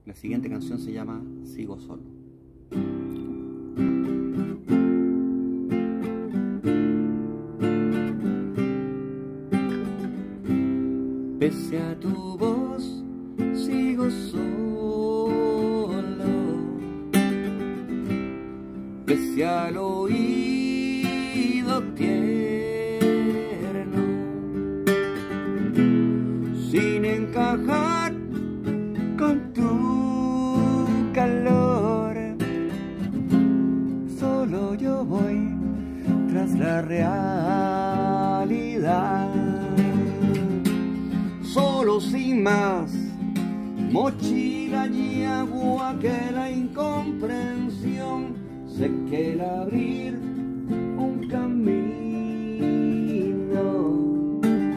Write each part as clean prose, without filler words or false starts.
La siguiente canción se llama Sigo Solo. Pese a tu voz, sigo solo. Pese al oído tierno, sin encajar con tu calor, solo yo voy tras la realidad. Solo sin más mochila y agua que la incomprensión. Sé que el abrir un camino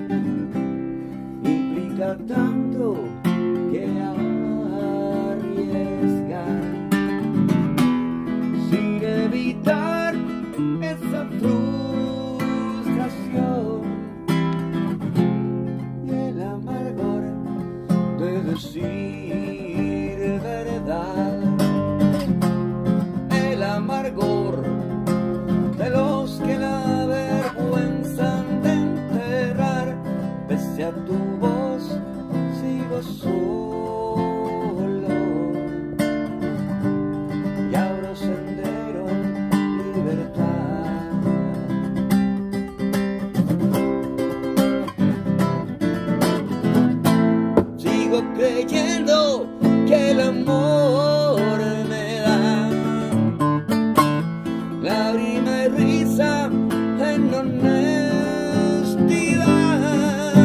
implica tanto que arriesgar, sin evitar esa frustración y el amargor de decir verdad, el amargor de los que la vergüenzan de enterrar. Pese a tu voz sigo solo y abro sendero libertad. Sigo creyendo que el amor me da lágrima y risa en honestidad.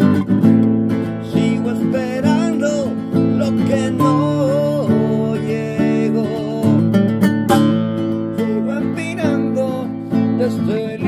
Sigo esperando lo que no llegó. Sigo empinando desde el